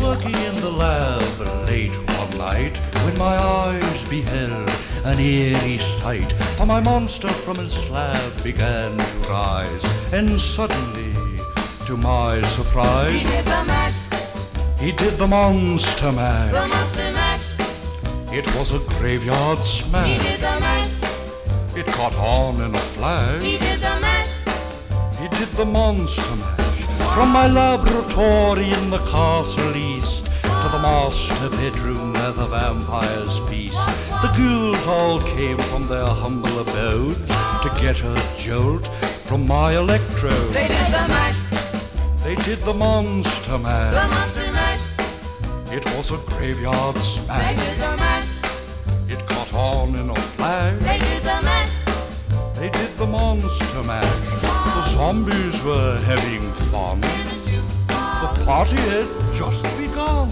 working in the lab late one night when my eyes beheld an eerie sight. For my monster from his slab began to rise, and suddenly, to my surprise, he did the mash. He did the monster mash. The monster mash. It was a graveyard smash. He did the mash. It caught on in a flash. He did the mash. He did the monster mash. From my laboratory in the castle east to the master bedroom where the vampires feast, the ghouls all came from their humble abodes to get a jolt from my electrode. They did the mash. They did the monster mash. The monster mash. It was a graveyard smash. They did the mash. It caught on in a flash. They did the mash. They did the monster mash. The zombies were having fun. The party had just begun.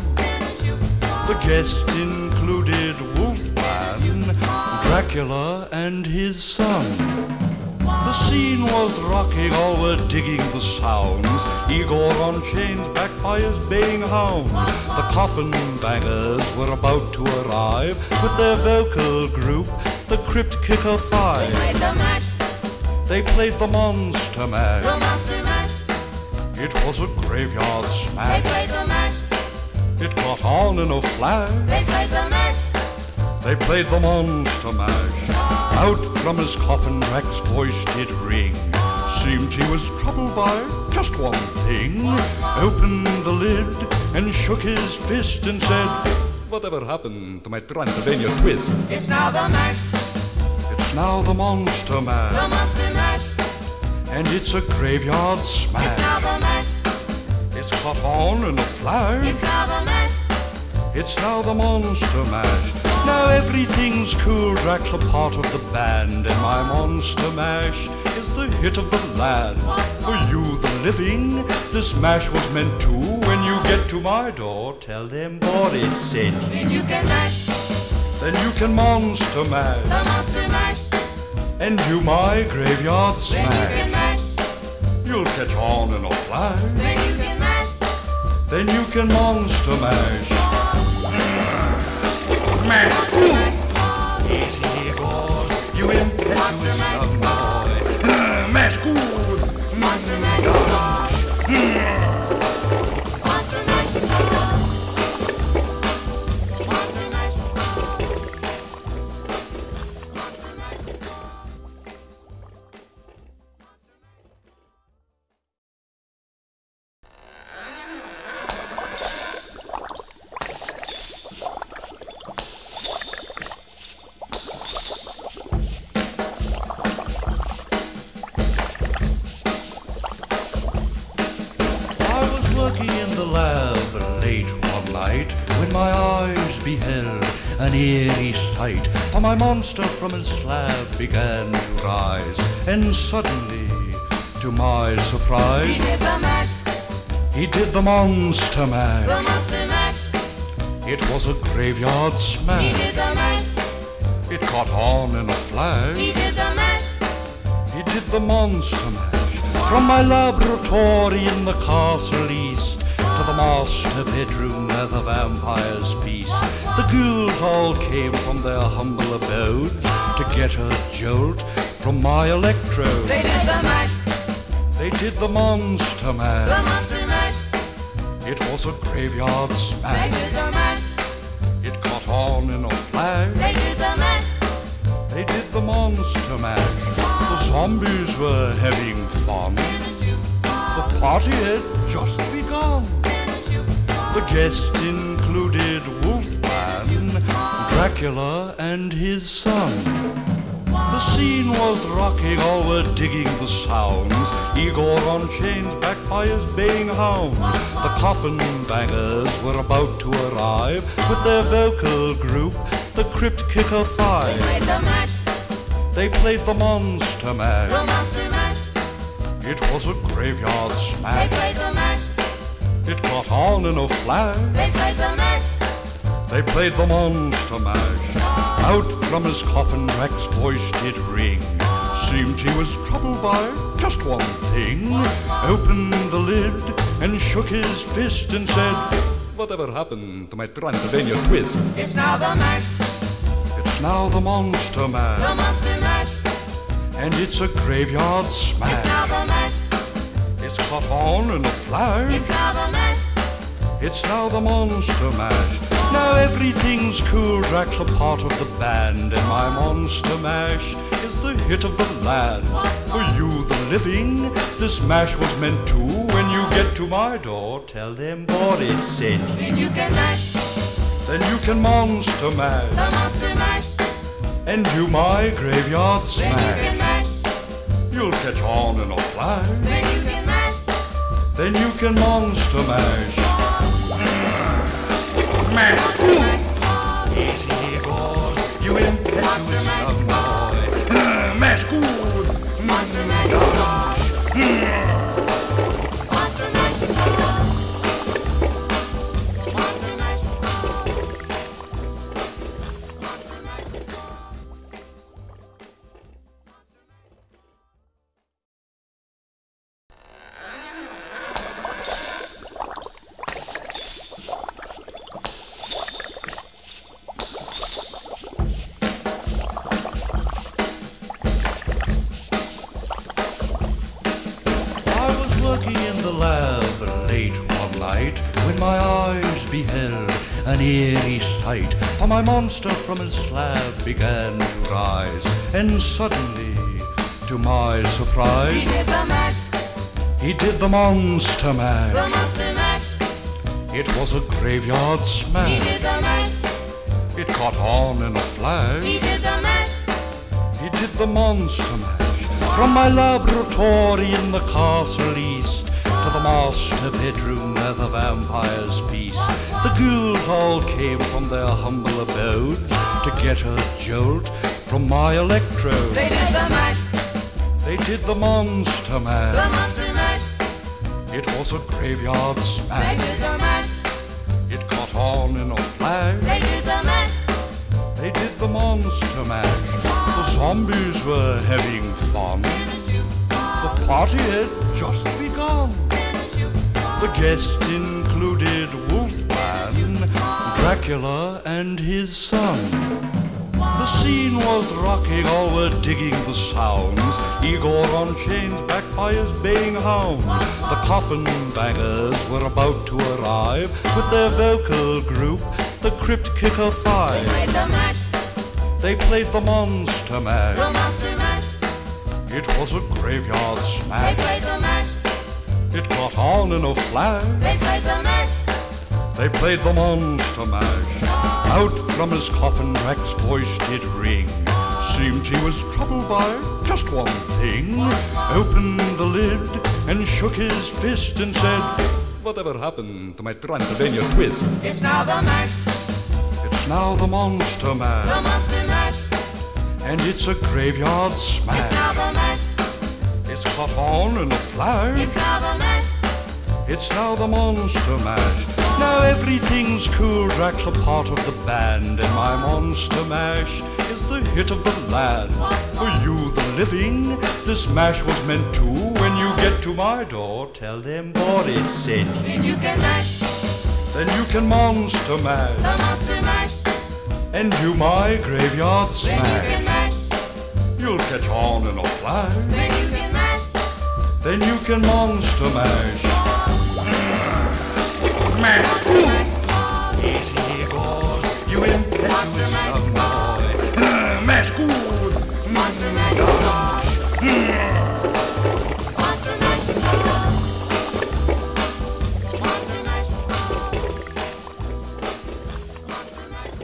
The guests included Wolfman, Dracula, and his son. The scene was rocking, all were digging the sounds. Igor on chains, backed by his baying hounds. The coffin bangers were about to arrive with their vocal group, the Crypt Kicker Five. They played the mash. They played the monster mash. The monster mash. It was a graveyard They smash. played the mash. It caught on in a flash. They played the mash. They played the monster mash. Out from his coffin, Rex's voice did ring. Seemed he was troubled by just one thing. Opened the lid and shook his fist and said, "Whatever happened to my Transylvania twist?" It's now the mash. It's now the monster The mash. monster mash. And it's a graveyard It's now smash. the mash. It's caught on in a flash. It's now the mash. It's now the monster mash. Now everything's cool, Drax a part of the band, and my monster mash is the hit of the land. For you, the living, this mash was meant to. When you get to my door, tell them Boris sent you. Then you can mash. Then you can monster mash, The monster mash. and do my graveyard Then you can smash. mash. You'll catch on in a flash. Then you can mash. Then you can monster mash. Mash. Easy, Igor, you impetuous young boy. Mash good. Monster mash. Monster mash. Monster mash. Working in the lab late one night when my eyes beheld an eerie sight. For my monster from his slab began to rise, and suddenly, to my surprise, He did the mash. he did the monster mash. The monster mash. It was a graveyard He smash. did the mash. It caught on in a flash. He did the mash. He did the monster mash. From my laboratory in the castle east to the master bedroom where the vampires feast, the ghouls all came from their humble abodes to get a jolt from my electrode. They did the mash. They did the monster The mash. monster mash. It was a graveyard They smash. did the mash. It caught on in a flash. They did the mash. They did the monster mash. The zombies were having fun. The party had just begun. The guests included Wolfman, Dracula, and his son. The scene was rocking, all were digging the sounds. Igor on chains, backed by his baying hounds. The coffin bangers were about to arrive with their vocal group, the Crypt Kicker Five. They played the mash. They played the monster mash. The monster mash. It was a graveyard They smash. played the mash. It caught on in a flash. They played the mash. They played the monster mash. Out from his coffin, Rex's voice did ring. Seemed he was troubled by just one thing. Opened the lid and shook his fist and said, Whatever happened to my Transylvania twist? It's now the mash. It's now the Monster Mash. The Monster Mash. And it's a graveyard smash. It's now the mash. It's caught on in a flash. It's now the mash. It's now the Monster Mash. Now everything's cool. Drax a part of the band, and my Monster Mash is the hit of the land. For you, the living, this mash was meant to. When you get to my door, tell them Boris sent you. Then you can mash. Then you can Monster Mash. The Monster Mash. And do my graveyard Then you can smash. mash. You'll catch on in a flash. Then you can mash. Then you can Monster Mash. Mash. Easy goes, you impetuous young boy. Mash good. Monster Mash. Monster Mash. Monster Mash. Monster Mash. Working in the lab late one night, when my eyes beheld an eerie sight. For my monster from his slab began to rise, and suddenly, to my surprise, He did the mash. he did the Monster The Mash. Monster Mash. It was a graveyard He smash. did the mash. It caught on in a He flash. did the mash. He did the Monster Mash. From my laboratory in the castle east to the master bedroom where the vampires feast, the ghouls all came from their humble abodes to get a jolt from my electrode. They did the mash. They did the Monster The Mash. Monster Mash. It was a graveyard They smash. did the mash. It caught on in a flash. They did the mash. They did the Monster Mash. The zombies were having fun. The party had just begun. The guests included Wolfman, Dracula, and his son. The scene was rocking, all were digging the sounds. Igor on chains, backed by his baying hounds. The coffin bangers were about to arrive with their vocal group, the Crypt Kicker They Five. played the mash. They played the Monster The Mash. Monster Mash. It was a graveyard They smash. played the mash. It caught on in a flash. They played the mash. They played the Monster Mash. Out from his coffin, Drac's voice did ring. Seemed he was troubled by just one thing. Opened the lid and shook his fist and said, "Whatever happened to my Transylvania twist?" It's now the mash. It's now the Monster The Mash. Monster Mash. And it's a graveyard It's now smash. the mash. It's caught on in a flash. It's now the mash. It's now the Monster Mash. Now everything's cool. Drax a part of the band, and my Monster Mash is the hit of the land. For you, the living, this mash was meant to. When you get to my door, tell them Boris sent you. Then you can mash. Then you can Monster The Mash Monster Mash. and do my graveyard Then you can smash. mash. You'll catch on in a flash. Then you can mash. Then you can Monster Mash. Mash. Easy goes, you impetuous young boy. Mash good. Monster Mash. Monster Mash. Monster Mash. Monster Mash.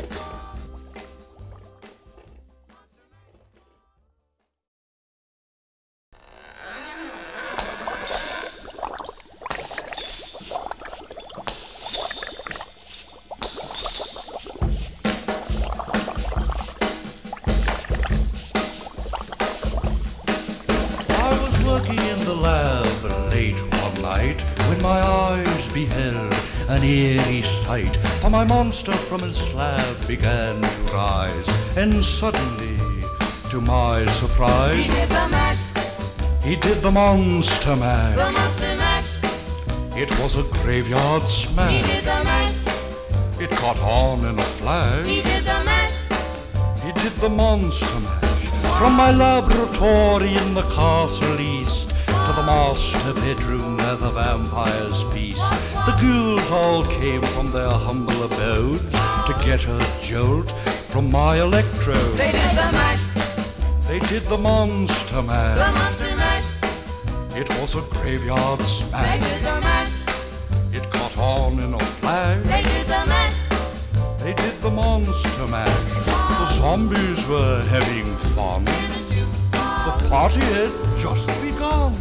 Working in the lab late one night, when my eyes beheld an eerie sight. For my monster from his slab began to rise, and suddenly, to my He surprise, did the mash. he did the Monster The Mash. Monster Mash. It was a graveyard He smash. did the mash. It caught on in a flash. He did the mash. He did the monster mash. From my laboratory in the castle east to the master bedroom where the vampires feast, the ghouls all came from their humble abodes to get a jolt from my electrode. They did the mash. They did the monster mash. The monster mash. It was a graveyard They smash. did the mash. It caught on in a flash. They did the mash. They did the monster mash. The zombies were having fun. The party had just begun.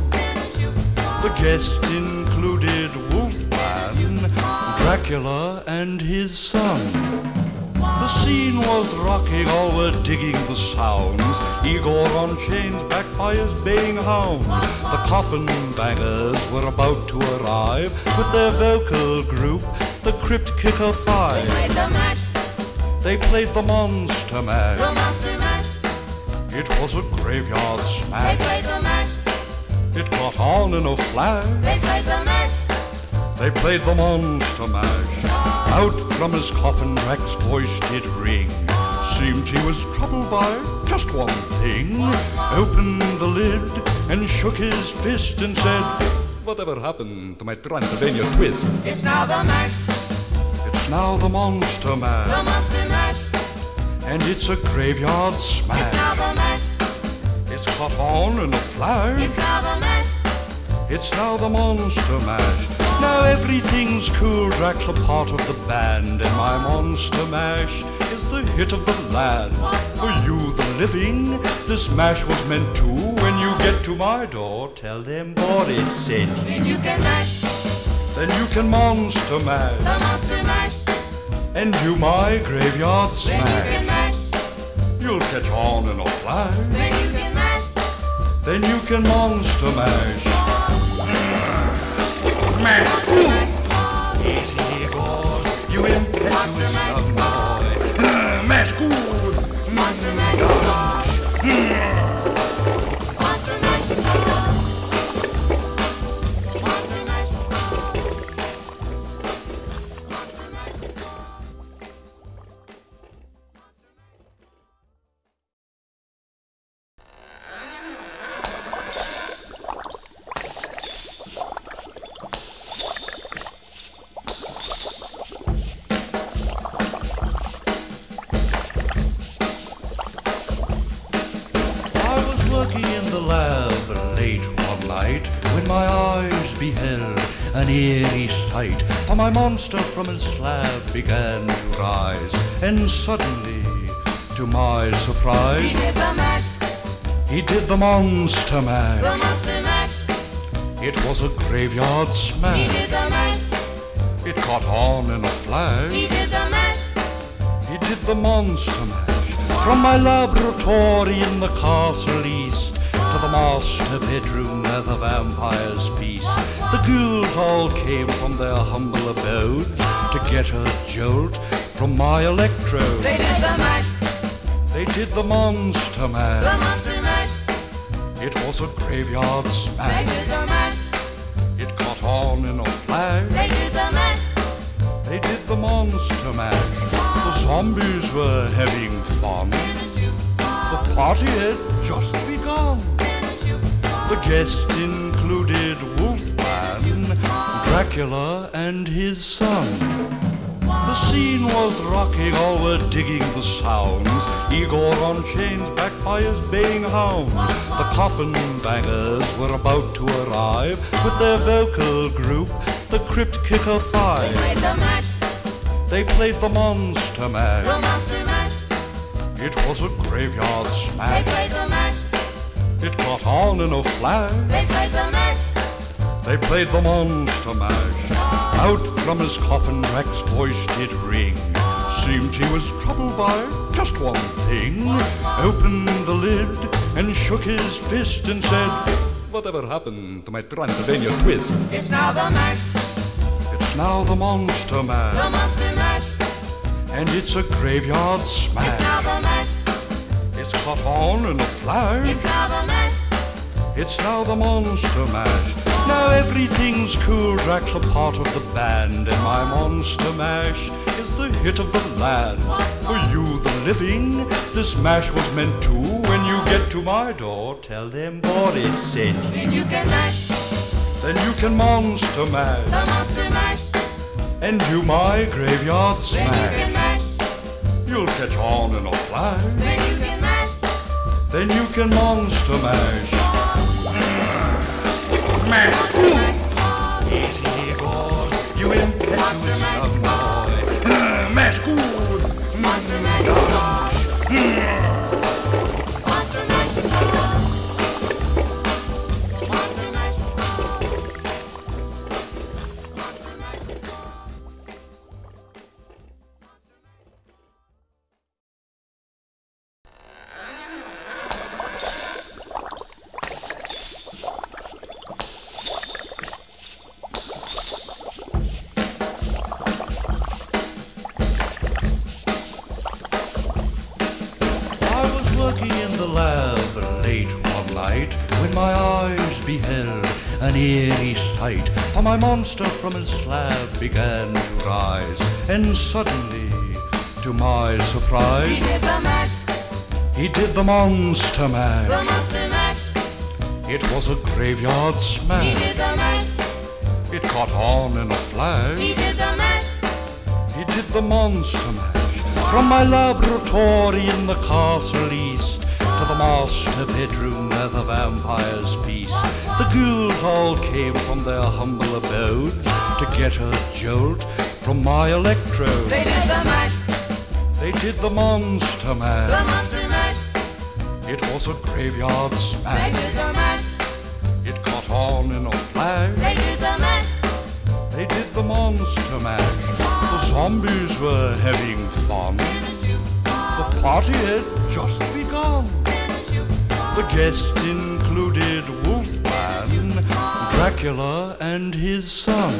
The guests included Wolfman, Dracula, and his son. The scene was rocking, all were digging the sounds. Igor on chains, backed by his baying hounds. The coffin bangers were about to arrive with their vocal group, the Crypt Kicker Five. They played the mash. They played the monster mash. The monster mash. It was a graveyard They smash. played the mash. It caught on in a flash. They played the mash. They played the monster mash. Out from his coffin, Rex's voice did ring. Seemed he was troubled by just one thing. Opened the lid and shook his fist and said, "Whatever happened to my Transylvania twist?" It's now the mash. It's now the monster The mash. monster mash. And it's a graveyard It's now smash. the mash. It's caught on in a flash. It's now the mash. It's now the monster mash. Now everything's cool, Drax a part of the band, and my monster mash is the hit of the land. For you, the living, this mash was meant to. When you get to my door, tell them Boris sent you. Then you can mash. Then you can monster mash, The monster mash. and do my graveyard Then you can smash. mash. You'll catch on in a flash. Then you can mash. Then you can monster mash. Mash. Easy, Igor, you impetuous young boy. Mash good. Monster mash. Monster mash. Monster mash. Working in the lab late one night, when my eyes beheld an eerie sight. For my monster from his slab began to rise, and suddenly, to my He surprise, did the mash. he did the monster mash. The monster mash. It was a graveyard He smash. did the mash. It caught on in a flash. He did the mash. He did the monster mash. From my laboratory in the castle east to the master bedroom where the vampires feast, the ghouls all came from their humble abodes to get a jolt from my electrode. They did the mash. They did the monster The mash. monster mash. It was a graveyard They smash. did the mash. It caught on in a flash. They did the mash. They did the monster mash. The zombies were having fun. The party had just begun. The guests included Wolfman, Dracula, and his son. The scene was rocking, all were digging the sounds. Igor on chains, backed by his baying hounds. The coffin bangers were about to arrive with their vocal group, the Crypt Kicker Five. They played the mash. They played the monster mash. The monster mash. It was a graveyard They smash. played the mash. It caught on in a flash. They played the mash. They played the monster mash. Out from his coffin, Rex's voice did ring. Seemed he was troubled by just one thing. Opened the lid and shook his fist and said, "Whatever happened to my Transylvania twist?" It's now the mash. It's now the monster mash. The monster mash. And it's a graveyard It's smash. now the mash. It's caught on in a flash. It's now the mash. It's now the monster mash. Now everything's cool, Drax a part of the band, and my monster mash is the hit of the land. For you, the living, this mash was meant to. When you get to my door, tell them Boris sent you. Then you can mash, Then you can monster mash, the monster mash. and do my graveyard Then you can smash. mash, You'll catch on in a flash. then you can mash. Then you can monster mash. Mash. Easy God, you impetuous young boy. Mash good. Monster mash. Monster mash. Monster mash. Monster mash. I was working in the lab late one night when my eyes beheld an eerie sight. For my monster from his slab began to rise, and suddenly, to my He surprise, did the mash, he did the monster the mash. monster mash. It was a graveyard He smash. did the mash, It caught on in a he flash. did the mash. He did the monster mash. From my laboratory in the castle east to the master bedroom where the vampires feast, the ghouls all came from their humble abodes to get a jolt from my electrode. They did the mash, They did the monster the mash. monster mash. It was a graveyard They smash. did the mash, It caught on in a flash. they did the mash. They did the monster mash. The zombies were having fun. The party had just begun. The guests included Wolfman, Dracula, and his son.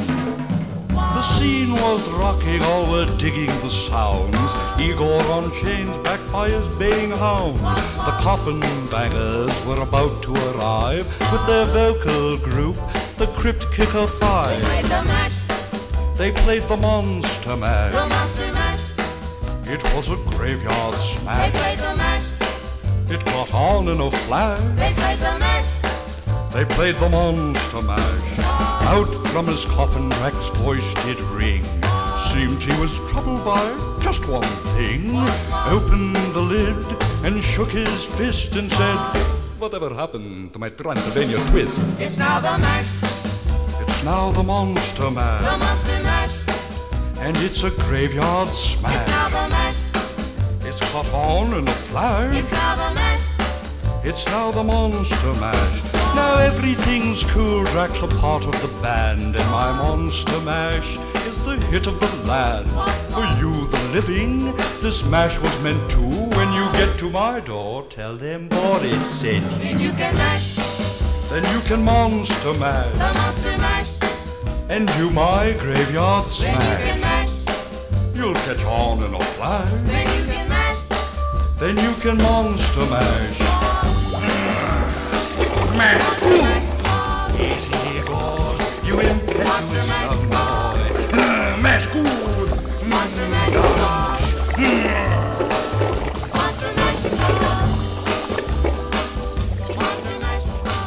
The scene was rocking, all were digging the sounds. Igor on chains, backed by his baying hounds. The coffin bangers were about to arrive with their vocal group, the Crypt Kicker They Five. played the mash, They played the monster the mash. monster mash. It was a graveyard They smash. played the mash, It caught on in a flash. they played the mash. They played the monster mash. Out from his coffin, Drac's voice did ring. Seemed he was troubled by just one thing. Opened the lid and shook his fist and said, "Whatever happened to my Transylvania twist?" It's now the mash, It's now the monster the mash, monster mash. and it's a graveyard It's now smash. the mash, It's caught on in a flash. it's now the mash. It's now the monster mash. Now everything's cool, Drax a part of the band, and my monster mash is the hit of the land. For you, the living, this mash was meant to. When you get to my door, tell them Boris sent you. Then you can mash, Then you can monster the mash, monster mash. and do my graveyard Then you can smash. mash, You'll catch on in a flash. then you can mash. Then you can monster mash. Mash. Easy God, you impetuous young boy. Mash good. Monster mash, monster mash. Monster mash.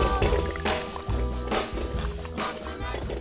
Monster mash.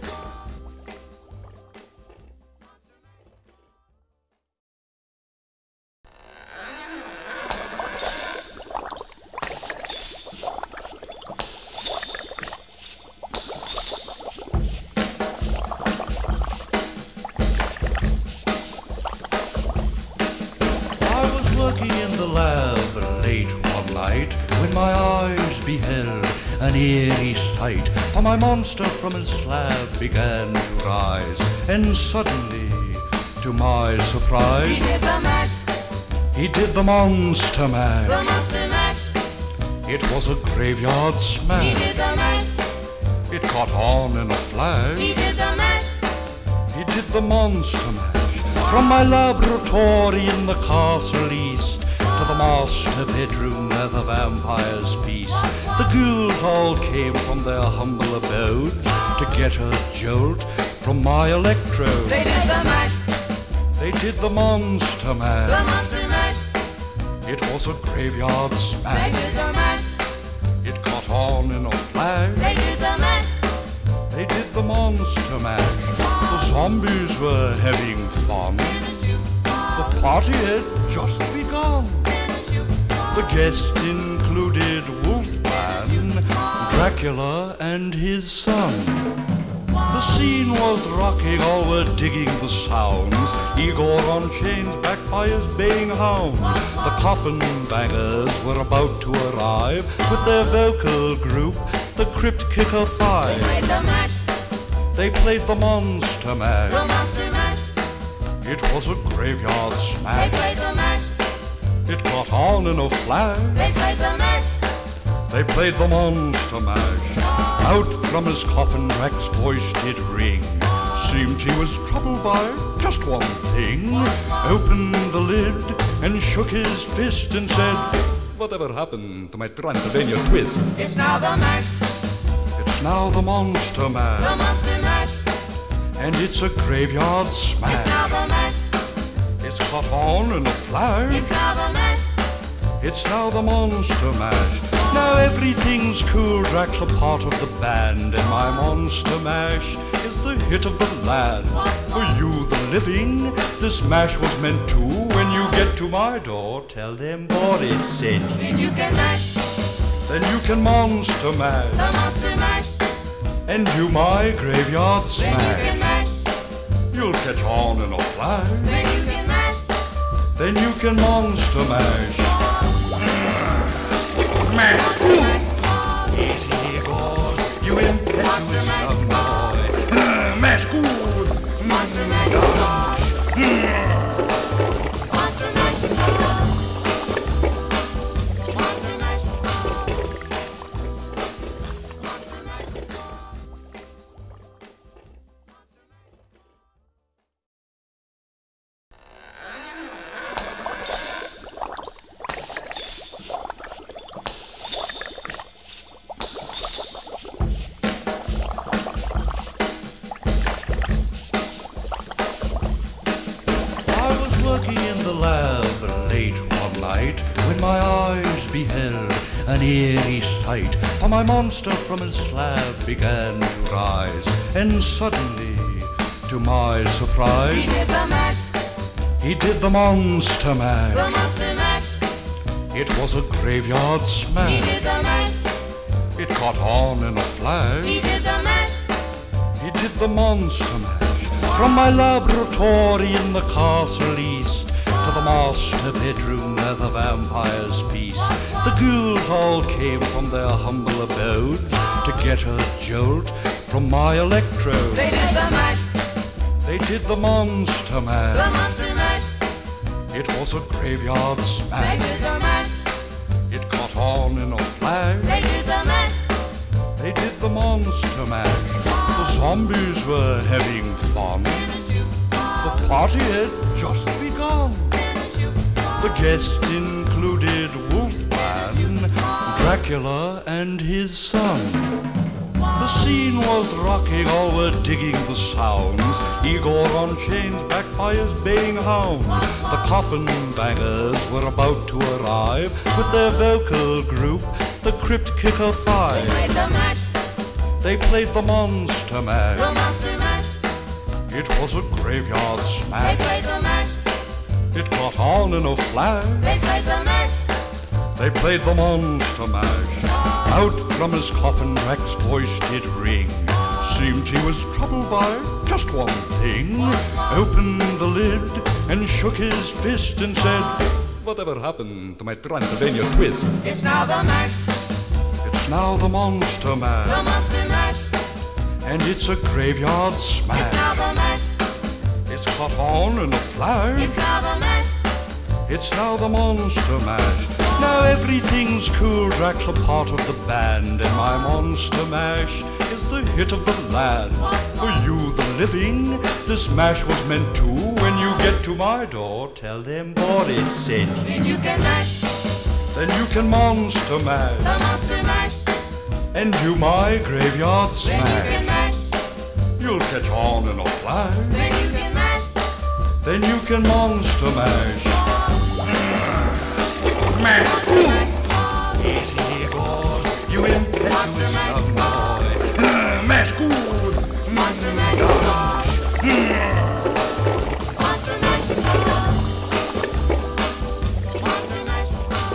I was working in the lab late one night when my eyes beheld an eerie sight. For my monster from his slab began to rise, and suddenly, to my He surprise, did the mash, he did the monster the mash. monster mash. It was a graveyard He smash. did the mash, It caught on in a flash. he did the mash. He did the monster mash. From my laboratory in the castle east to to the master bedroom where the vampires feast. The ghouls all came from their humble abodes to get a jolt from my electrode. They did the mash. They did the monster mash. The monster mash. It was a graveyard They smash. did the mash. It caught on in a flash. They did the mash. They did the monster mash. The zombies were having fun. The party had just begun. The guests included Wolfman, Dracula, and his son. The scene was rocking, all were digging the sounds. Igor on chains, backed by his baying hounds. The coffin bangers were about to arrive with their vocal group, the Crypt Kicker Five. They played the mash. They played the monster mash. The monster mash. It was a graveyard They smash. played the mash. It caught on in a flash. They played the mash. They played the monster mash. Out from his coffin, Rex's voice did ring. Seemed he was troubled by just one thing. Opened the lid and shook his fist and said, "Whatever happened to my Transylvania twist?" It's now the mash. It's now the monster The mash. monster mash. And it's a graveyard It's now smash. the mash. It's caught on in a flash. It's now the mash. It's now the monster mash. Now everything's cool, Drax a part of the band, and my monster mash is the hit of the land. For you, the living, this mash was meant to. When you get to my door, tell them Boris sent you. Then you can mash. Then you can monster mash, The monster mash. and do my graveyard Then you can smash. mash. You'll catch on in a flash. Then you can mash. Then you can monster mash. Mash. Easy, Igor, you impetuous young boy. Mash good. Monster mash. Monster mash. Monster mash. Working in the lab late one night, when my eyes beheld an eerie sight. For my monster from his slab began to rise, and suddenly, to my He surprise, did the mash. he did the monster The mash. monster mash. It was a graveyard He smash. did the mash. It caught on in a flash. He did the mash. He did the monster mash. From my laboratory in the castle east to the master bedroom where the vampires feast. The ghouls all came from their humble abodes to get a jolt from my electrode. They did the mash. They did the monster The mash. monster mash. It was a graveyard They smash. did the mash. It caught on in a flash. They did the mash. They did the monster mash. The zombies were having fun. The party had just begun. The guests included Wolfman, Dracula, and his son. The scene was rocking, all were digging the sounds. Igor on chains, backed by his baying hounds. The coffin bangers were about to arrive with their vocal group, the Crypt Kicker Five. They played the mash. They played the monster The mash. monster mash. It was a graveyard They smash. played the mash. It caught on in a flash. They played the mash. They played the monster mash. Out from his coffin, Rex's voice did ring. Seemed he was troubled by just one thing. Opened the lid and shook his fist and said, "Whatever happened to my Transylvania twist?" It's now the mash. It's now the monster The mash. monster mash. And it's a graveyard It's now smash. the mash. It's caught on in a flash. It's now the mash. It's now the monster mash. Now everything's cool, Drax a part of the band, and my monster mash is the hit of the land. For you, the living, this mash was meant to. When you get to my door, tell them Boris sent you. Then you can mash. Then you can monster mash. The monster mash. And do my graveyard Then you can smash. mash. You'll catch on in a flash. Then you can mash. Then you can monster mash. Mash. Easy God, you impetuous young boy. Mash good. Monster mash. Monster mash. Monster mash. Monster mash.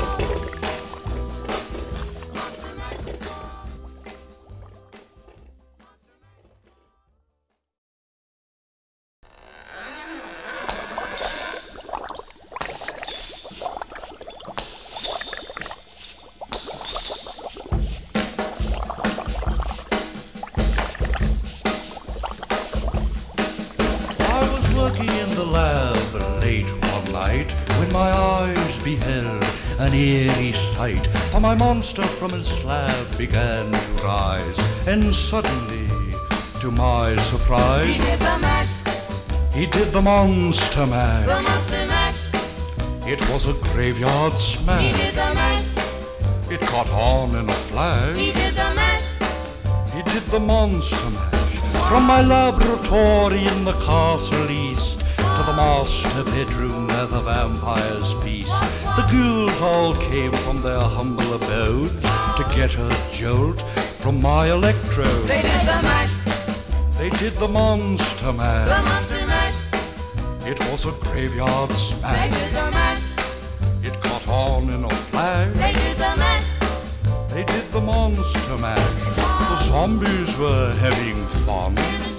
I was working in the lab late one night when my eyes beheld an eerie sight. For my monster from his slab began to rise, and suddenly, to my He surprise, did the mash. he did the monster The mash. monster mash. It was a graveyard He smash. did the mash. It caught on in a He flash. did the mash. He did the monster mash. From my laboratory in the castle east to the master bedroom where the vampires feast, the ghouls all came from their humble abodes to get a jolt from my electrode. They did the mash. They did the monster The mash. monster mash. It was a graveyard They smash. did the mash. It caught on in a flash. They did the mash. They did the monster mash. The zombies were having fun.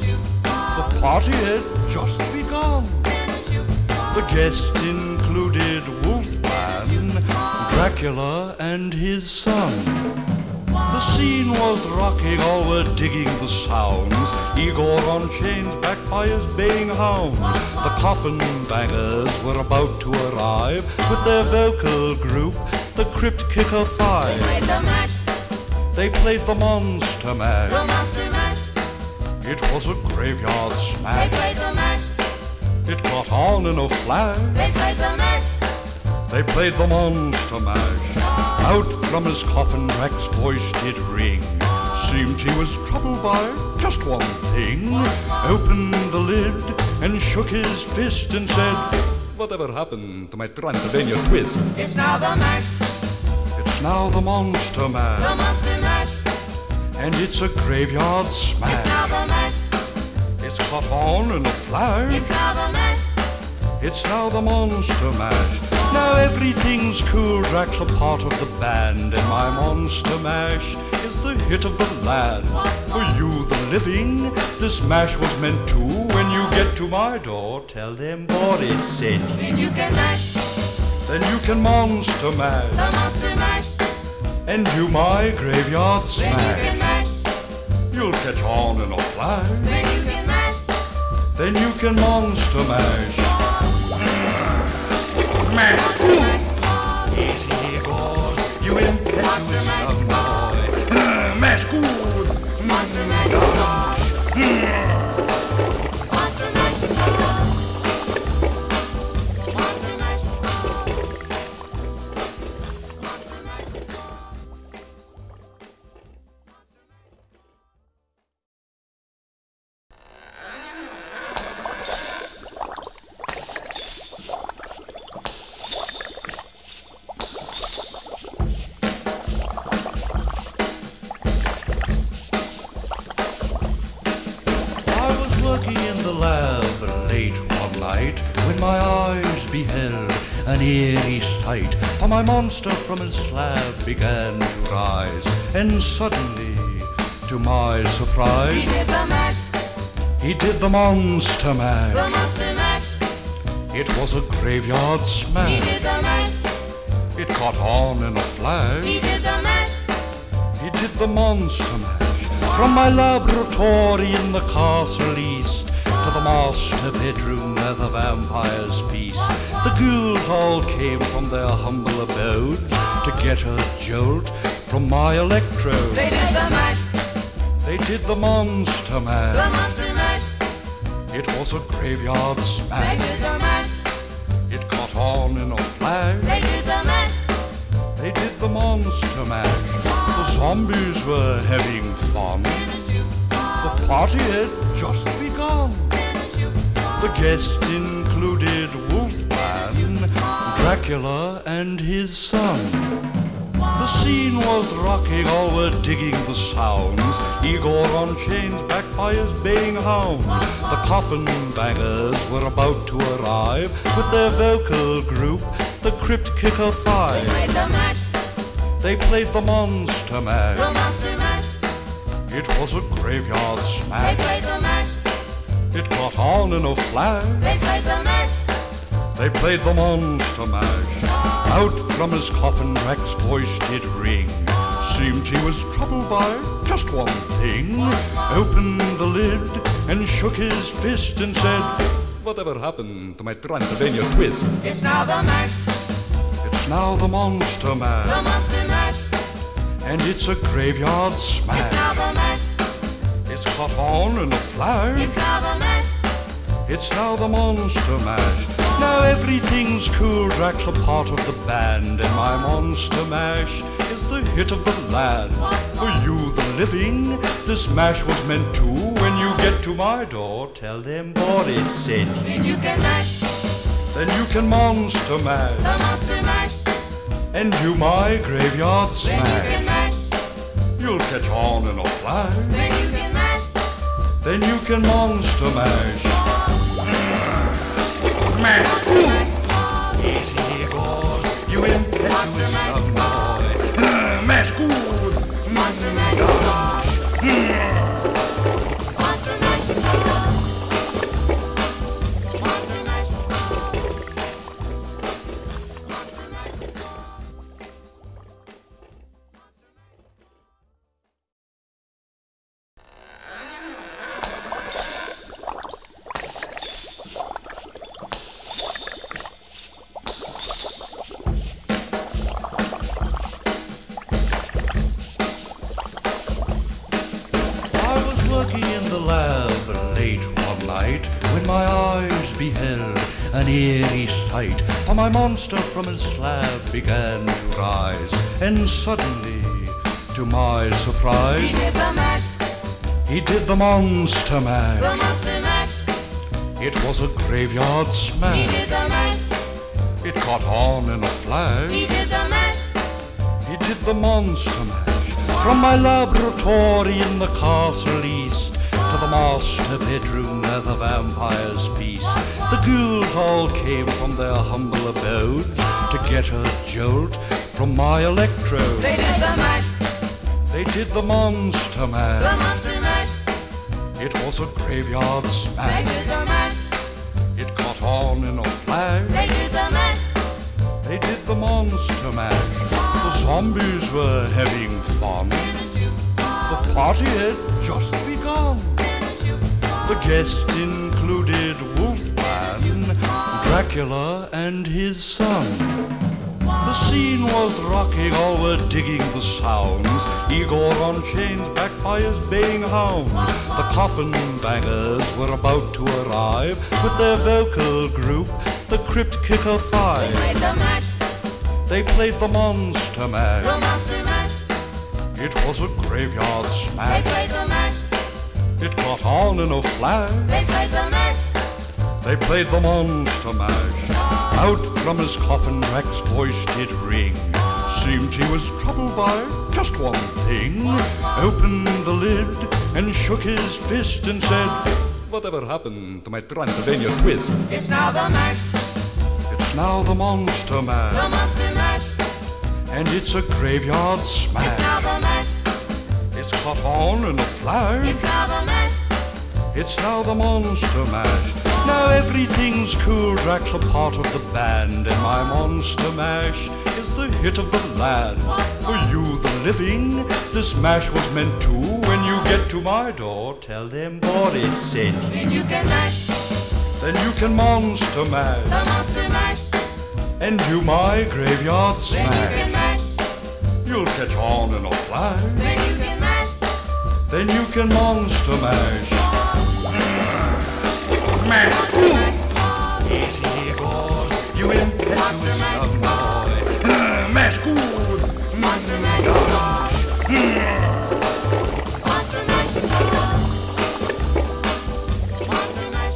The party had just begun. The guests included Wolfman, Dracula, and his son. The scene was rocking, all were digging the sounds. Igor on chains, backed by his baying hounds. The coffin bangers were about to arrive with their vocal group, the Crypt Kicker Five. Played the mash. They played the monster mash. The monster mash. It was a graveyard They smash. played the mash. It caught on in a flash. They played the mash. They played the monster mash. Out from his coffin, Drac's voice did ring. Seemed he was troubled by just one thing. Opened the lid and shook his fist and said, "Whatever happened to my Transylvania twist?" It's now the mash. It's now the monster The mash. monster mash. And it's a graveyard It's now smash. the mash. It's caught on in a flash. It's now the mash. It's now the monster mash. Now everything's cool, Drac's a part of the band, and my monster mash is the hit of the land. For you, the living, this mash was meant to. When you get to my door, tell them Boris sent you. Then you can mash. Then you can monster The mash, monster mash. and do my graveyard Then you can smash. mash. You'll catch on in a flash. Then you can mash. Then you can monster mash. Mash. Easy God, you impetuous young boy. Mash good. Monster mash. Monster mash. Monster mash. Monster mash. Working in the lab late one night when my eyes beheld an eerie sight. For my monster from his slab began to rise, and suddenly, to my He surprise, did the mash. he did the monster The mash. monster mash. It was a graveyard He smash. did the mash. It caught on in a flash. He did the mash. He did the monster mash. From my laboratory in the castle east to the master bedroom where the vampires feast, the ghouls all came from their humble abodes to get a jolt from my electrode. They did the mash. They did the monster The mash. monster mash. It was a graveyard They smash. did the mash. It caught on in a flash. They did the mash. They did the monster mash. The zombies were having fun. The party had just begun. The guests included Wolfman, Dracula, and his son. The scene was rocking, all were digging the sounds. Igor on chains, backed by his baying hounds. The coffin bangers were about to arrive with their vocal group, the Crypt Kicker They Five. played the mash. They played the monster mash. The monster mash. It was a graveyard They smash. played the mash. It caught on in a flash. They played the mash. They played the monster mash. Out from his coffin, Rex's voice did ring. Seemed he was troubled by just one thing. Opened the lid and shook his fist and said, "Whatever happened to my Transylvania twist?" It's now the mash. It's now the monster The mash. monster mash. And it's a graveyard It's now smash. the mash. It's caught on in a flash. It's now the mash. It's now the monster mash. Now everything's cool, Drax a part of the band, and my monster mash is the hit of the land. For you, the living, this mash was meant to. When you get to my door, tell them Boris sent you. Then you can mash. Then you can monster mash, The monster mash. and do my graveyard Then you can smash. mash. You'll catch on in a flash. Then you can mash. Then you can monster mash. Mash. Easy, Igor, you impetuous young boy. Mash good. Monster mash. Monster mash. Monster mash. I was working in the lab late one night when my eyes beheld an eerie sight. For my monster from his slab began to rise, and suddenly, to my He surprise, did the mash. he did the monster The mash. monster mash. It was a graveyard He smash. did the mash. It caught on in a flash. He did the mash. He did the monster mash. From my laboratory in the castle east to the master bedroom where the vampires feast, the ghouls all came from their humble abodes to get a jolt from my electrode. They did the mash. They did the monster The mash. monster mash. It was a graveyard They smash. did the mash. It caught on in a flash. They did the mash. They did the monster mash. The zombies were having fun. The party had just begun. The guests included Wolfman, Dracula, and his son. The scene was rocking, all were digging the sounds. Igor on chains, backed by his baying hounds. The coffin bangers were about to arrive with their vocal group, the Crypt Kicker Five. Played the mash. They played the monster The mash. monster mash. It was a graveyard They smash. played the mash. It caught on in a flash. They played the mash. They played the monster mash. Out from his coffin, Rex's voice did ring. Seemed he was troubled by just one thing. Opened the lid and shook his fist and said, "Whatever happened to my Transylvania twist?" It's now the mash. It's now the monster The mash. monster mash. And it's a graveyard It's smash. now the mash. It's caught on in a flash. It's now the mash. It's now the monster mash. Now everything's cool, Drax a part of the band, and my monster mash is the hit of the land. For you, the living, this mash was meant to. When you get to my door, tell them Boris sent you. Then you can mash. Then you can monster The mash, monster mash. and do my graveyard Then you can smash. mash. You'll catch on in a flash. Then you can mash. Then you can monster mash. Mash! Easy he goes, you impetuous young boy. Mash good! Monster Mash. Monster Mash. Monster Mash.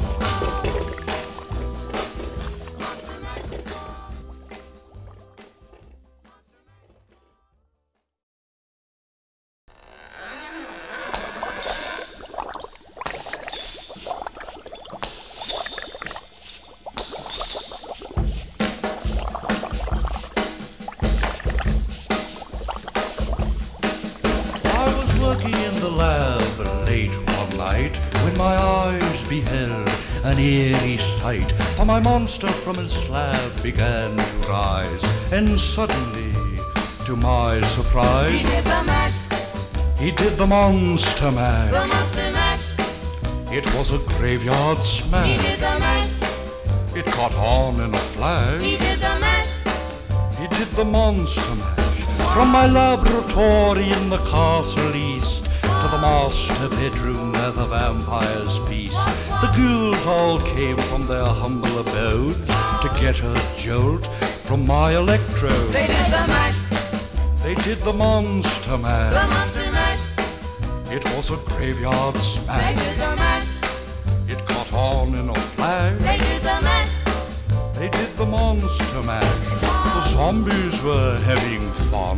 Working in the lab late one night, when my eyes beheld an eerie sight. For my monster from his slab began to rise, and suddenly, to my surprise, He did the mash. he did the monster mash. The monster mash. It was a graveyard He smash. did the mash. It caught on in a flash. He did the mash. He did the monster mash. From my laboratory in the castle east to the master bedroom where the vampires feast, the ghouls all came from their humble abodes to get a jolt from my electrode. They did the mash. They did the monster The mash. monster mash. It was a graveyard They smash. did the mash. It caught on in a flash. They did the mash. They did the monster mash. The zombies were having fun.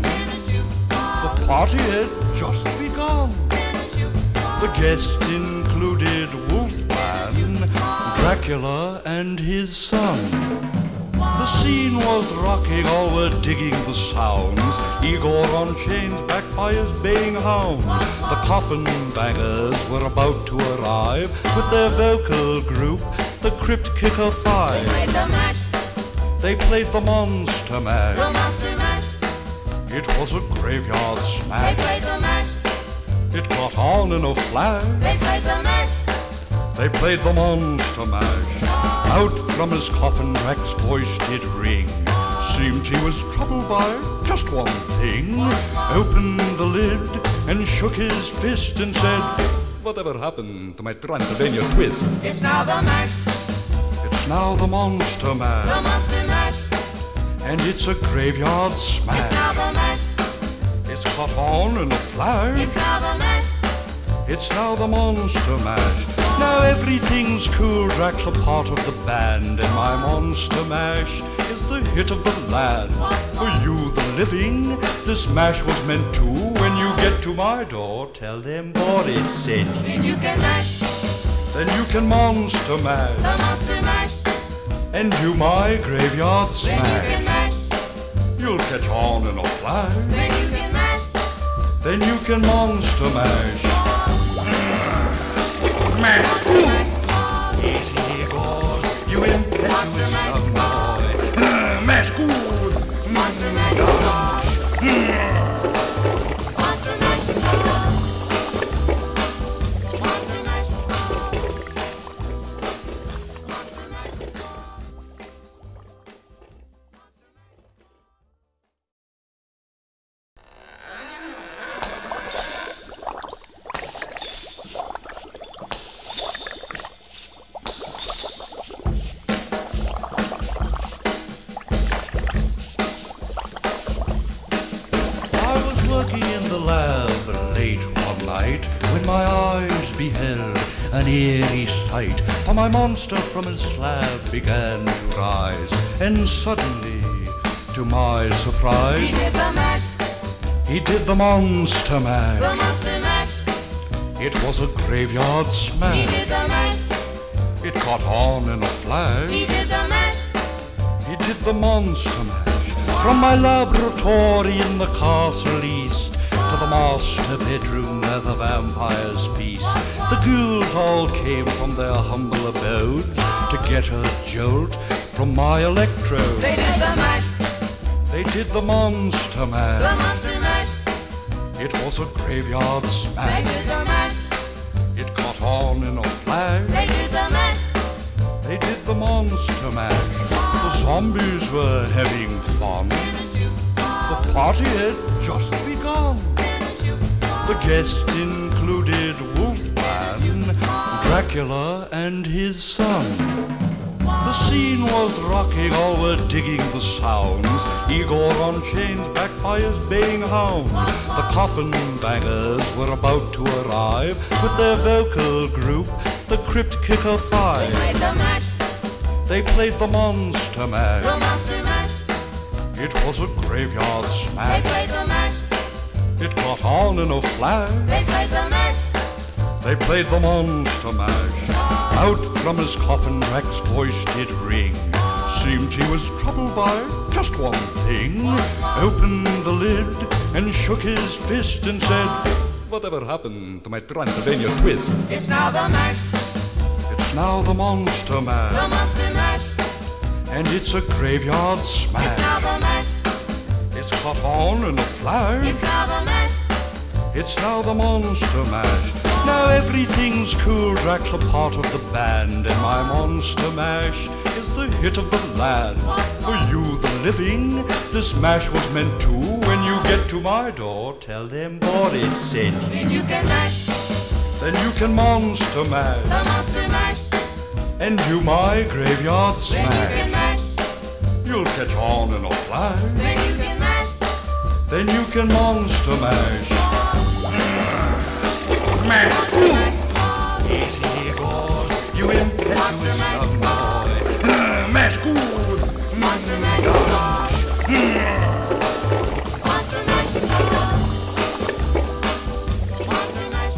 The party had just begun. The guests included Wolfman, Dracula, and his son. The scene was rocking, all were digging the sounds. Igor on chains, backed by his baying hounds. The coffin bangers were about to arrive with their vocal group, the Crypt Kicker They Five. played the mash. They played the monster mash. The monster mash. It was a graveyard They smash. played the mash. It caught on in a flash. They played the mash. They played the monster mash. Out from his coffin, Drac's voice did ring. Seemed he was troubled by just one thing. Opened the lid and shook his fist and said, "Whatever happened to my Transylvania twist?" It's now the mash. It's now the monster The mash. monster mash. And it's a graveyard It's smash. now the mash. It's caught on in a flash. It's now the mash. It's now the monster mash. Now everything's cool, Drac's a part of the band, and my monster mash is the hit of the land. For you, the living, this mash was meant to. When you get to my door, tell them Boris sent you. Then you can mash. Then you can monster The mash, monster mash. and do my graveyard Then you smash. can mash. You'll catch on in a flash, Then you can mash. then you can monster mash. Mash! Easy he goes, you impetuous young boy. Mash good! Monster mash. Monster mash. Monster mash. Monster mash. Working in the lab late one night, when my eyes beheld an eerie sight. For my monster from his slab began to rise, and suddenly, to my He surprise, did the mash. he did the monster The mash. monster mash. It was a graveyard He smash. did the mash. It caught on in a flash. He did the mash. He did the monster mash. From my laboratory in the castle east to the master bedroom where the vampires feast, the ghouls all came from their humble abodes to get a jolt from my electrode. They did the mash. They did the monster The mash. monster mash. It was a graveyard They smash. did the mash. It caught on in a flash. They did the mash. They did the monster mash. The zombies were having fun. The party had just begun. The guests included Wolfman, Dracula and his son. The scene was rocking, all were digging the sounds. Igor on chains, backed by his baying hounds. The coffin bangers were about to arrive with their vocal group, the Crypt Kicker Five. They played the mash. They played the Monster Mash. The Monster Mash. It was a graveyard They smash. played the mash. It got on in a flash. They played the mash. They played the Monster Mash. Out from his coffin, Rex's voice did ring. Seemed he was troubled by just one thing. Opened the lid and shook his fist and said, "Whatever happened to my Transylvania twist?" It's now the mash. It's now the Monster The Mash. Monster Mash. And it's a graveyard It's now smash. the mash. It's caught on in a flash. It's now the mash. It's now the Monster Mash. Now everything's cool, Drax a part of the band, and my Monster Mash is the hit of the land. For you, the living, this mash was meant to. When you get to my door, tell them Boris sent you. Then you can mash. Then you can Monster Mash, The Monster Mash. and do my graveyard Then you can smash. mash. You'll catch on in a flash. Then you can mash. Then you can Monster Mash. Mash! Easy, Igor, you impetuous young boy. Mash good! Monster Mash. Monster Mash. Monster Mash.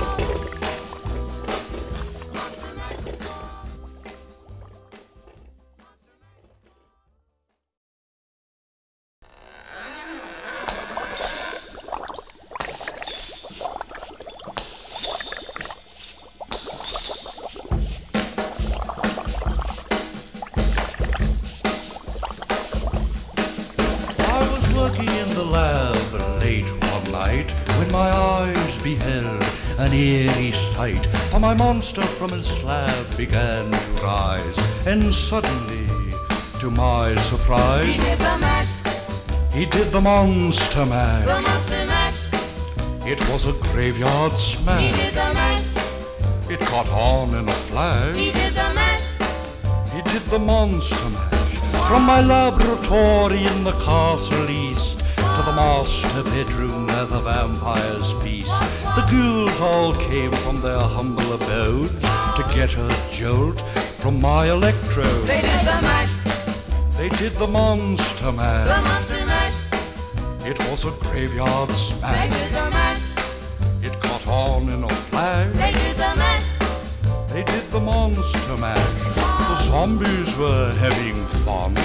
Working in the lab late one night, when my eyes beheld an eerie sight. For my monster from his slab began to rise, and suddenly, to my He surprise, did the mash. he did the Monster The Mash. Monster Mash. It was a graveyard He smash. did the mash. It caught on in a flash. He did the mash. He did the Monster Mash. From my laboratory in the castle east to the master bedroom where the vampires feast, the ghouls all came from their humble abodes to get a jolt from my electrode. They did the mash. They did the Monster The Mash. Monster Mash. It was a graveyard They smash. did the mash. It caught on in a flash. They did the mash. They did the Monster Mash. The zombies were having fun.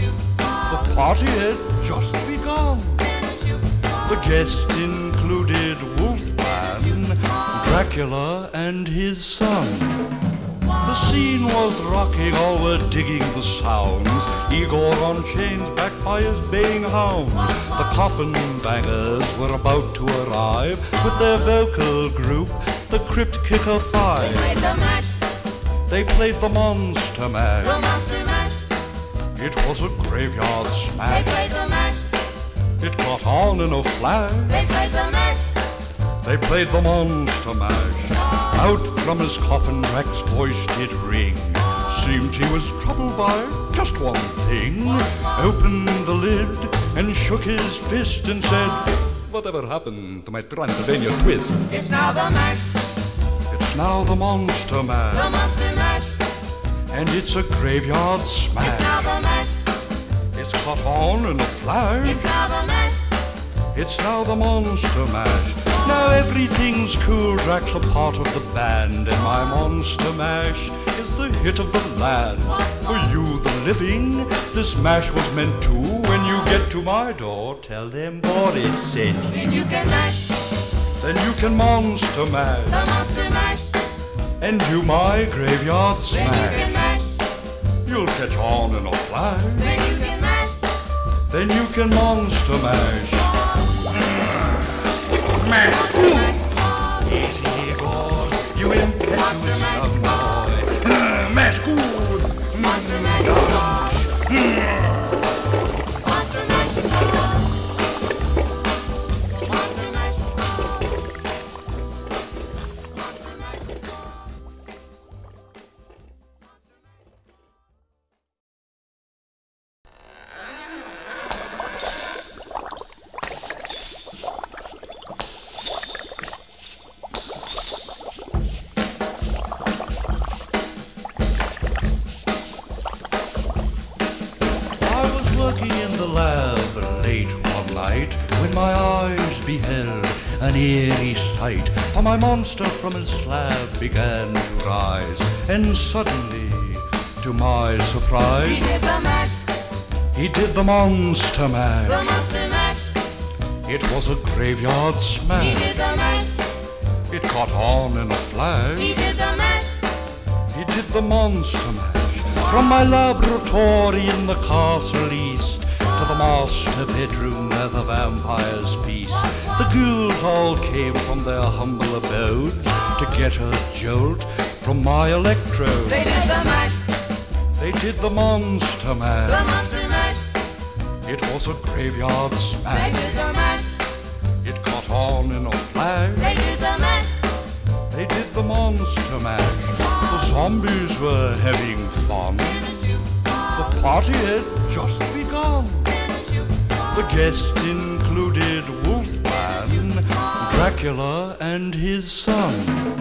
The party had just begun. The guests included Wolfman, Dracula, and his son. The scene was rocking, all were digging the sounds. Igor on chains, backed by his baying hounds. The coffin bangers were about to arrive with their vocal group, the Crypt Kicker Five. They played the mash. They played the Monster The Mash. Monster Mash. It was a graveyard They smash. played the mash. It caught on in a flash. They played the mash. They played the Monster Mash. Out from his coffin, Rex's voice did ring. Seemed he was troubled by just one thing. Opened the lid and shook his fist and said, "Whatever happened to my Transylvania twist?" It's now the mash. It's now the Monster The Mash. Monster Mash. And it's a graveyard It's now smash. the mash. It's caught on in a flash. It's now the mash. It's now the Monster Mash. Now everything's cool, Drax a part of the band, and my Monster Mash is the hit of the land. For you, the living, this mash was meant to. When you get to my door, tell them Boris sent you. Then you can mash. Then you can Monster The Mash, Monster Mash. and do my graveyard Then you can smash. mash. You'll catch on in a flash. Then you can mash. Then you can Monster Mash. Mash! Easy, Igor, you impetuous young boy. Mash good! Monster Mash. Monster Mash. Monster Mash. Monster Mash. working in the lab late one night when my eyes beheld an eerie sight. For my monster from his slab began to rise, and suddenly, to my surprise, He did the mash. he did the monster mash. The monster mash. It was a graveyard He smash. did the mash. It caught on in a flash. He did the mash. He did the monster mash. From my laboratory in the castle east to the master bedroom where the vampires feast, the ghouls all came from their humble abodes to get a jolt from my electrode. They did the mash. They did the monster The mash. monster mash. It was a graveyard They smash. did the mash. It caught on in a flash. They did the mash. They did the monster mash. The zombies were having fun. The party had just begun. The guests included Wolfman, Dracula, and his son.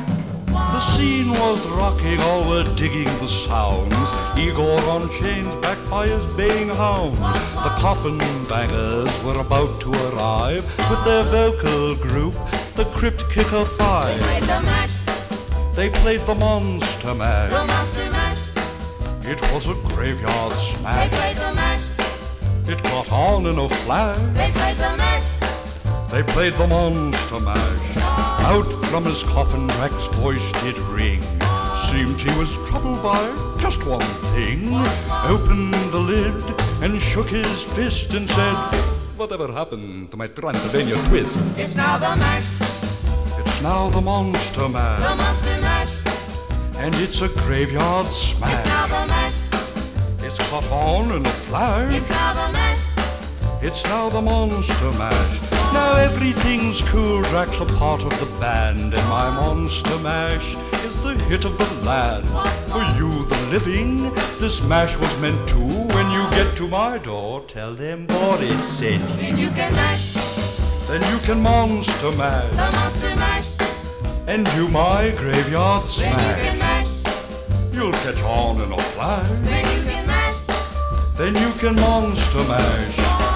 The scene was rocking, all were digging the sounds. Igor on chains, backed by his baying hounds. The coffin bangers were about to arrive with their vocal group, the Crypt Kicker They Five. played the mash. They played the monster The mash. monster mash. It was a graveyard They smash. played the mash. It caught on in a flash. They played the mash. They played the monster mash. Out from his coffin, Drac's voice did ring. Seemed he was troubled by just one thing. Opened the lid and shook his fist and said, "Whatever happened to my Transylvania twist?" It's now the mash. It's now the monster The mash. monster mash. And it's a graveyard It's smash. now the mash. It's caught on in a flash. It's now the mash. It's now the monster mash. Now everything's cool, Drac's a part of the band, and my monster mash is the hit of the land. For you, the living, this mash was meant to. When you get to my door, tell them Boris sent you. Then you can mash. Then you can monster The mash, monster mash. and do my graveyard Then you smash. can mash. You'll catch on in a flash, Then you can mash. then you can monster mash.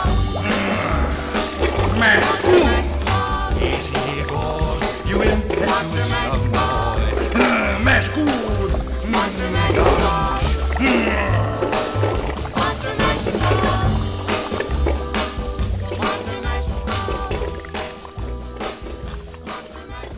Mash! Easy, Igor, you impetuous young boy. Mash good! Monster mash. Monster mash. Monster mash. Monster mash.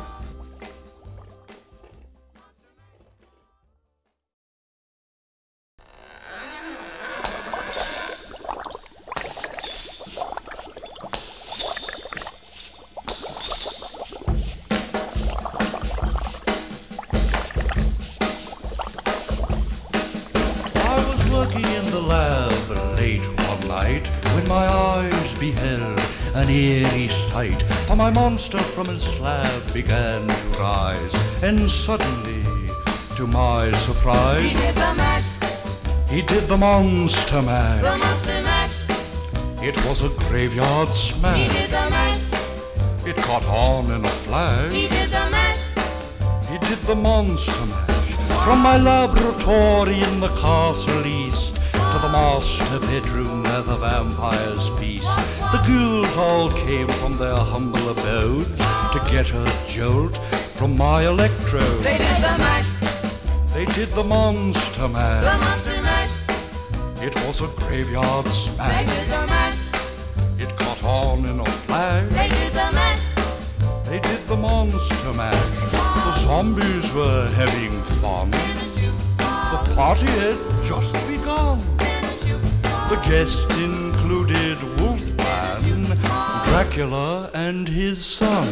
I was working in the lab late one night when my eyes beheld an eerie sight. For my monster from his slab began to rise, and suddenly, to my He surprise, did the mash. he did the monster The mash. monster mash. It was a graveyard He smash. did the mash. It caught on in a flash. He did the mash. He did the monster mash. From my laboratory in the castle east to the master bedroom where the vampires feast, the ghouls all came from their humble abodes to get a jolt from my electrode. They did the mash. They did the monster The mash. monster mash. It was a graveyard They smash. did the mash. It caught on in a flash. They did the mash. They did the monster mash. The zombies were having fun. The party had just begun. The guests included Wolfman, Dracula, and his son.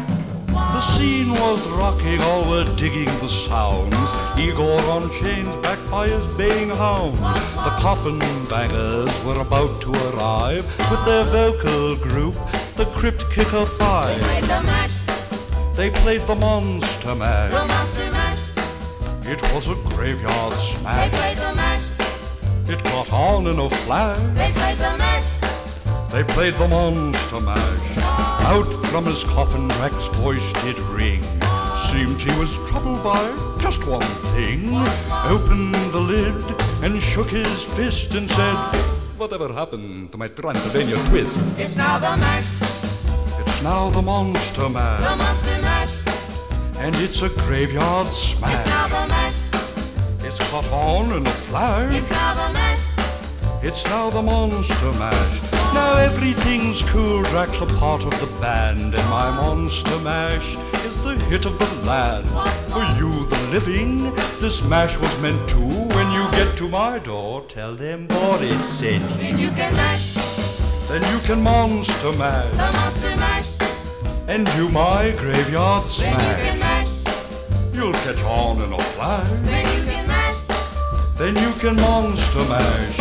The scene was rocking, all were digging the sounds. Igor on chains, backed by his baying hounds. The coffin bangers were about to arrive with their vocal group, the Crypt Kicker They Five. played the mash. They played the monster mash. The monster mash. It was a graveyard They smash. played the mash. It caught on in a flash. They played the mash. They played the monster mash. Out from his coffin, Drac's voice did ring. Seemed he was troubled by just one thing. Opened the lid and shook his fist and said, Whatever happened to my Transylvania twist? It's now the mash. It's now the Monster Mash. The Monster Mash. And it's a graveyard smash. It's now the mash. It's caught on in a flash. It's now the mash. It's now the Monster Mash. Now everything's cool. Drax a part of the band, and my Monster Mash is the hit of the land. For you, the living, this mash was meant to. When you get to my door, tell them Boris sent you. Then you can mash. Then you can Monster Mash. The Monster Mash. And do my graveyard Then you can smash. mash. You'll catch on in a flash. Then you can mash. Then you can Monster Mash.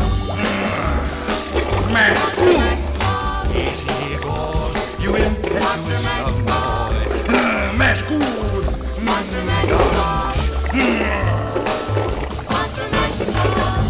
Mash. Easy goes, you impetuous young boy. Mash good. Monster Mash. Monster Mash. Monster Mash.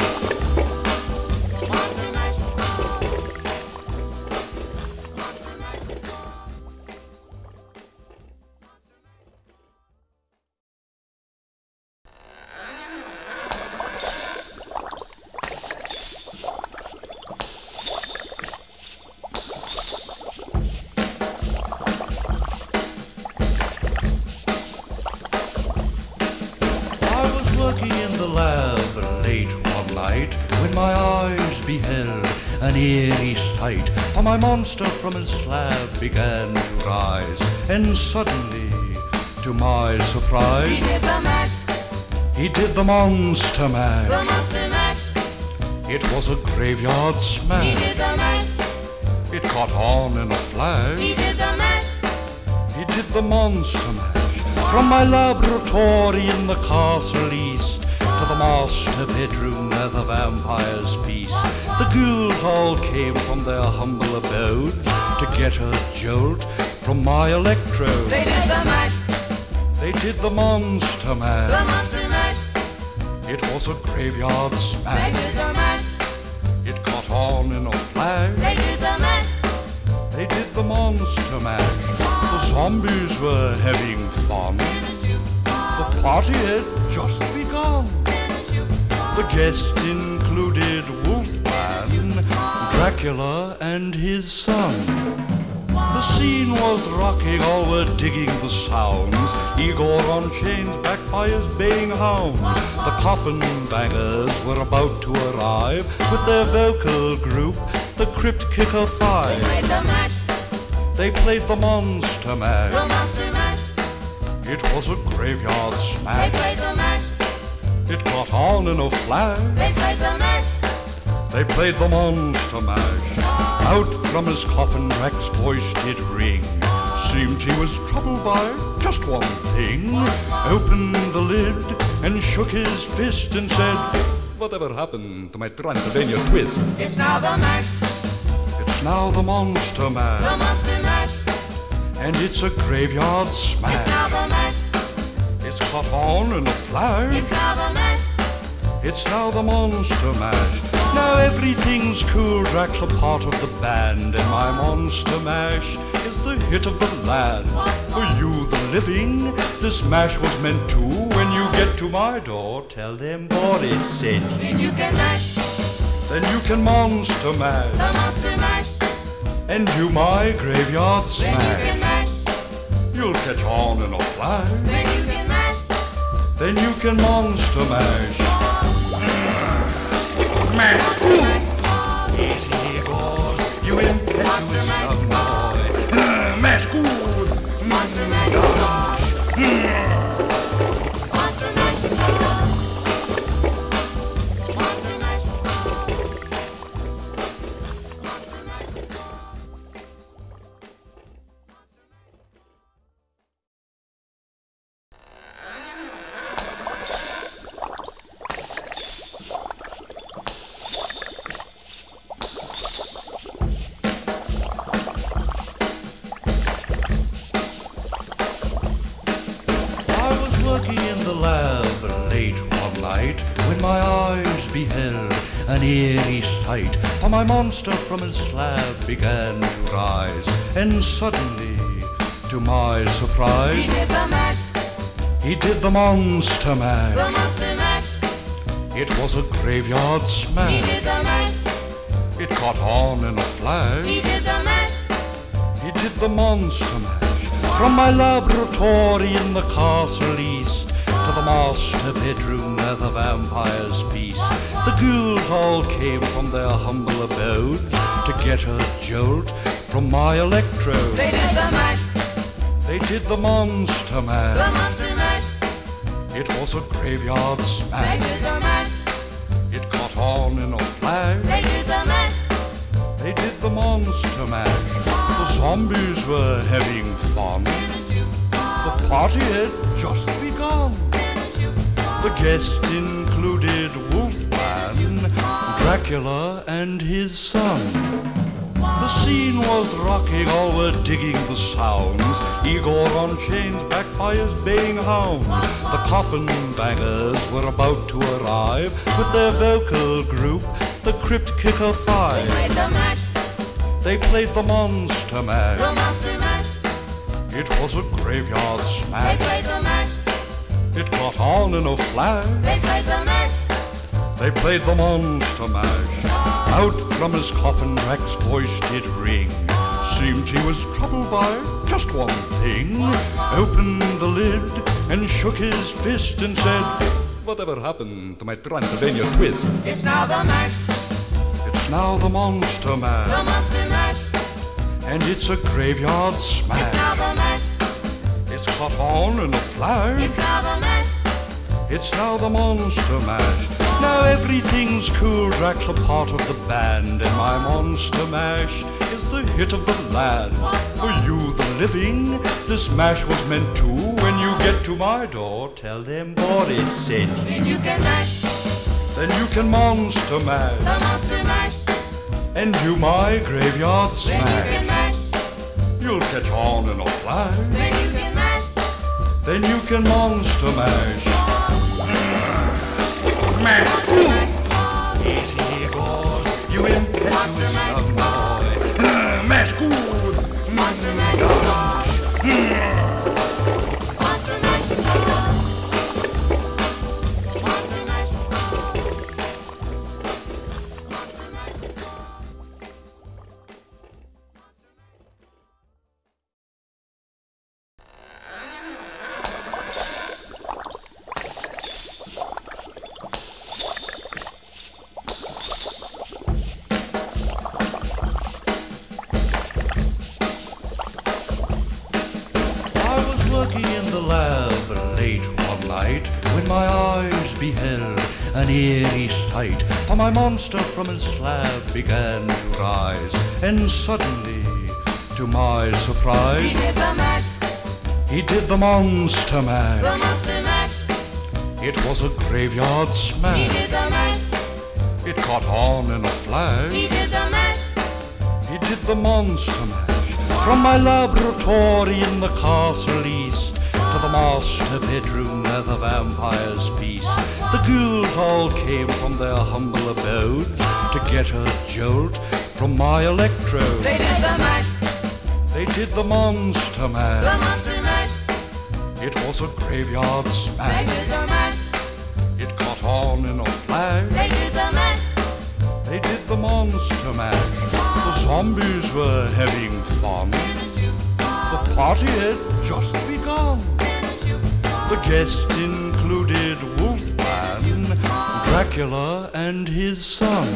Working in the lab late one night, when my eyes beheld an eerie sight. For my monster from his slab began to rise, and suddenly, to my surprise, He did the mash. he did the Monster Mash. The Monster Mash. It was a graveyard He smash. did the mash. It caught on in a flash. He did the mash. He did the Monster Mash. From my laboratory in the castle east to the master bedroom where the vampires feast, the ghouls all came from their humble abodes to get a jolt from my electrode. They did the mash. They did the Monster The Mash. Monster Mash. It was a graveyard They smash. did the mash. It caught on in a flash. They did the mash. They did the Monster Mash. The zombies were having fun. The party had just begun. The guests included Wolfman, Dracula, and his son. The scene was rocking, all were digging the sounds. Igor on chains, backed by his baying hounds. The coffin bangers were about to arrive with their vocal group, the Crypt Kicker Five. They played the mash. They played the Monster The Mash. Monster Mash. It was a graveyard They smash. played the mash. It caught on in a flash. They played the mash. They played the Monster Mash. Out from his coffin, Drex's voice did ring. Seemed he was troubled by just one thing. Opened the lid and shook his fist and said, "Whatever happened to my Transylvania twist?" It's now the mash. It's now the Monster The Mash. Monster Mash. And it's a graveyard It's now smash. the mash. It's caught on in a flash. It's now the mash. It's now the Monster Mash. Now everything's cool. Drax a part of the band, and my Monster Mash is the hit of the land. For you, the living, this mash was meant to. When you get to my door, tell them Boris sent you. Then you can mash. Then you can Monster The Mash Monster Mash. and do my graveyard Then you can smash. mash. You'll catch on in a flash. Then you can mash. Then you can Monster Mash. Mash. Easy goes, you impetuous young boy. Mash good. Monster Mash. Monster Mash. Monster Mash. Working in the lab late one night, when my eyes beheld an eerie sight. For my monster from his slab began to rise, and suddenly, to my He surprise, did the mash. he did the Monster The Mash. Monster Mash. It was a graveyard He smash. did the mash. It caught on in a flash. He did the mash. He did the monster mash. From my laboratory in the castle east to the master bedroom where the vampires feast, the ghouls all came from their humble abodes to get a jolt from my electrode. They did the mash. They did the monster mash. The monster mash. It was a graveyard They smash. did the mash. It caught on in a flash. They did the mash. They did the monster mash. The zombies were having fun. The party had just begun. The guests included Wolfman, Dracula, and his son. The scene was rocking, all were digging the sounds. Igor on chains, backed by his baying hounds. The coffin bangers were about to arrive with their vocal group, the Crypt Kicker Five. They played the mash. They played the monster mash. The monster mash. It was a graveyard They smash. played the mash. It caught on in a flash. They played the mash. They played the monster mash. Out from his coffin, Drac's voice did ring. Seemed he was troubled by just one thing. Opened the lid and shook his fist and said, "Whatever happened to my Transylvania twist?" It's now the mash. It's now the monster The mash. monster mash. And it's a graveyard It's now smash. the mash. It's caught on in a flash. It's now the mash. It's now the monster mash. Now everything's cool, Drac's a part of the band, and my monster mash is the hit of the land. For you, the living, this mash was meant to. When you get to my door, tell them Boris sent you. Then you can mash. Then you can monster The mash, monster mash. and do my graveyard Then you smash. can mash. You'll catch on in a flash, Then you can mash. then you can monster mash. Mash! Easy, Igor, you impetuous young boy. Mash good! Monster mash. Monster mash. Monster mash. Monster mash. I was working in the lab late one night when my eyes beheld an eerie sight. For my monster from his slab began to rise, and suddenly, to my He surprise, did the mash. he did the monster The mash. monster mash. It was a graveyard He smash. did the mash. It caught on in a flash. He did the mash. He did the monster mash. From my laboratory in the castle east to the master bedroom where the vampires feast, the ghouls all came from their humble abodes to get a jolt from my electrode. They did the mash. They did the monster The mash. monster mash. It was a graveyard They smash. did the mash. It caught on in a flash. They did the mash. They did the monster mash. The zombies were having fun. The party had just begun. The guests included Wolfman, Dracula, and his son.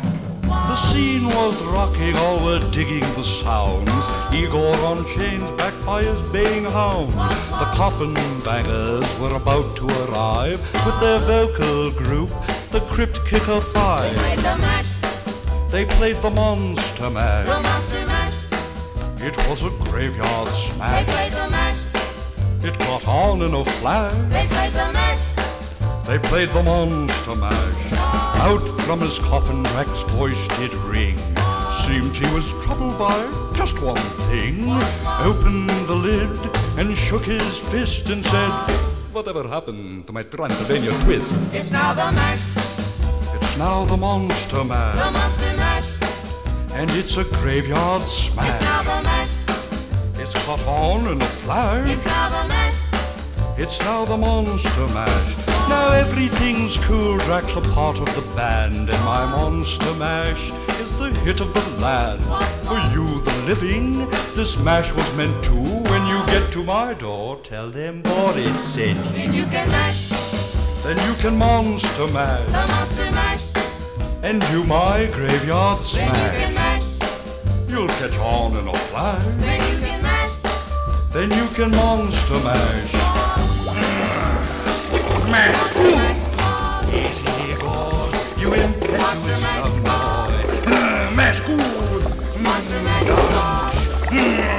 The scene was rocking, all were digging the sounds. Igor on chains, backed by his baying hounds. The coffin bangers were about to arrive with their vocal group, the Crypt Kicker They Five. played the mash. They played the monster mash. The monster mash. It was a graveyard They smash. played the mash. It caught on in a flash. They played the mash. They played the monster mash. Out from his coffin, Drac's voice did ring. Seemed he was troubled by just one thing. Opened the lid and shook his fist and said, "Whatever happened to my Transylvania twist?" It's now the mash. It's now the monster The mash. monster mash. And it's a graveyard It's smash. now the mash. It's caught on in a flash. It's now the mash. It's now the monster mash. Now everything's cool, Drax a part of the band, and my Monster Mash is the hit of the land. For you, the living, this mash was meant to. When you get to my door, tell them Boris sent you. Then you can mash, Then you can Monster Mash, the Monster Mash. and do my graveyard Then you can smash. mash, You'll catch on in a flash. then you can mash. Then you can Monster Mash. Mash! Easy, boy, you impetuous young boy. Mash good! Monster Mash.